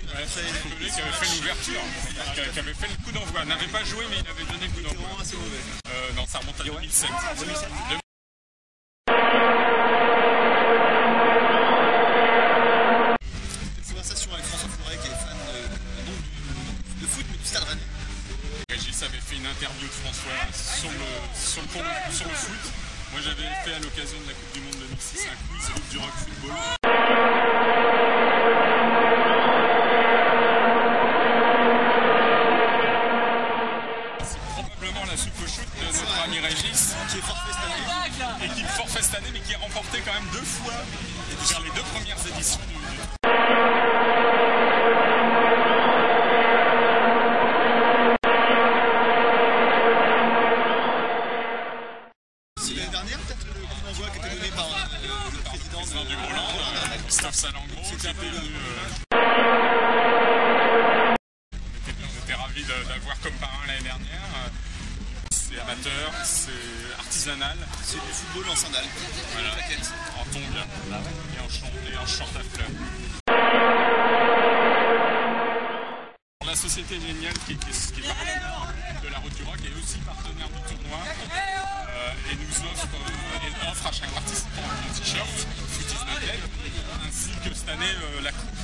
Ouais, c'est Pelé qui avait fait l'ouverture, qui avait fait le coup d'envoi. N'avait pas joué, mais il avait donné le coup d'envoi. Assez mauvais. Non, ça remonte à 2007. Une conversation avec François Fouret qui est fan de foot, mais du Stade Rennais. Régis avait fait une interview de François sur le foot. Moi, j'avais fait à l'occasion de la Coupe du Monde 2006 un quiz Groupe du Rock Football. C'est probablement la soupe au shoot de notre ami Régis, Qui est forfait cette année. et qui est forfait cette année, mais qui a remporté quand même 2 fois les 2 premières éditions du C'est l'année dernière, peut-être, le coup d'envoi qui était donné par le président du Hollande, Christophe Salengro, qui était venu. On était ravis d'avoir comme parrain l'année dernière. C'est amateur, c'est artisanal. C'est du football en sandales. Voilà, Plaquettes. en tongue et en short à fleurs. La société géniale qui est partenaire de la Route du Rock est aussi partenaire du tournoi et nous offre à chaque participant un t-shirt Foot is the Game, ainsi que cette année la coupe